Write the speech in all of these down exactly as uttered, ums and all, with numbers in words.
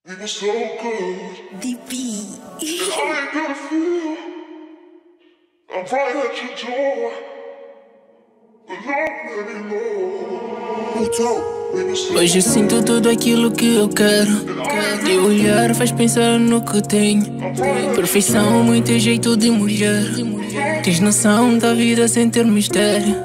We were so good. D P. And I ain't gonna feel. I'm right at your door. But not anymore. Who told? We were so good. Hoje eu sinto tudo aquilo que eu quero. Teu olhar faz pensar no que tenho. Perfeição, muito jeito de mulher. Tens noção da vida sem ter mistério.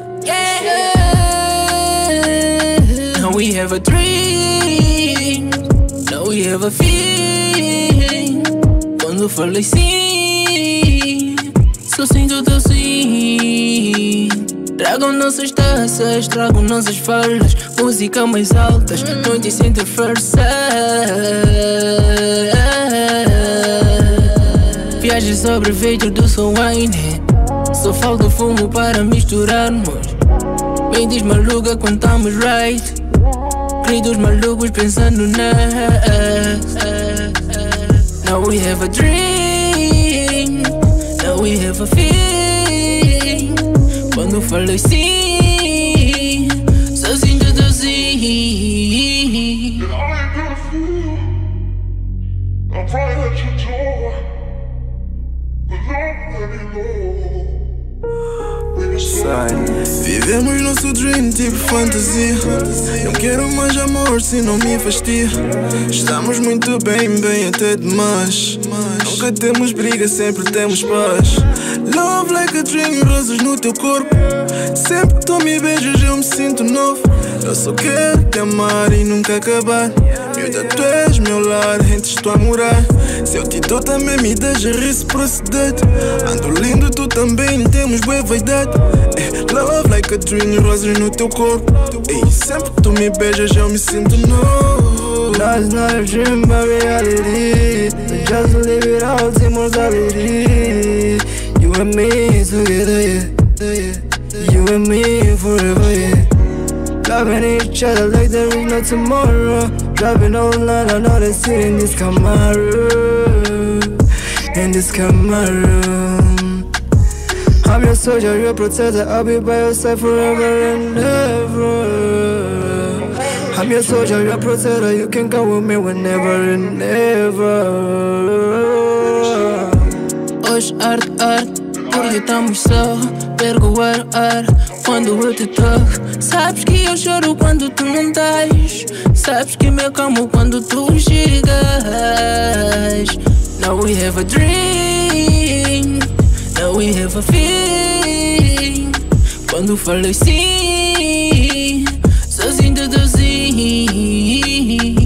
Now we have a dream. Now we have a feeling. Quando falei sim, só sinto teu sim. Tragam nossas taças, tragam nossas falas, música mais altas, noite sem ter força. Viagem sobre vidro do seu wine. Só falta fumo para misturarmos. Mentes maluca quando estamos right. Gritos malucos pensando na. Now we have a dream. Now we have a feeling. Quando falei sim, só sinto teu sim. And I ain't gonna feel. I'm right at your door. But not anymore. We were so good. Vivemos nosso dream tipo fantasia. Não quero mais amor se não me fastia. Estamos muito bem, bem até demais. Nunca temos briga, sempre temos paz. Love like a dream, rosas no teu corpo. Sempre que tu me beijas eu me sinto novo. Eu só quero te amar e nunca acabar. Miúda, tu és meu lar, antes tu a morar. Se eu te dou também me deixa reciprocidade. Ando lindo, tu também, temos boa vaidade. É, love like a dream, rosas no teu corpo. Ei, sempre que tu me beijas eu me sinto novo. Life's not a dream but reality. So just live it out, immortality. You and me together, yeah. You and me forever, yeah. Loving each other like there is no tomorrow. Driving all night, I know they sit in this Camaro. In this Camaro. I'm your soldier, your protector. I'll be by your side forever and ever. I'm your soldier, your protector. You can come with me whenever and ever. Hoje arte, arte, porque estamos só. Perco o ar, ar, quando eu te toco. Sabes que eu choro quando tu não estás. Sabes que me acalmo quando tu chegas. Now we have a dream. Now we have a feeling. Quando falei sim, só sinto teu sim.